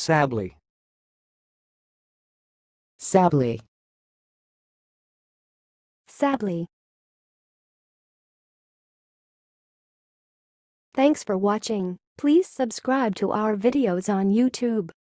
SABLY. SABLY. SABLY. Thanks for watching. Please subscribe to our videos on YouTube.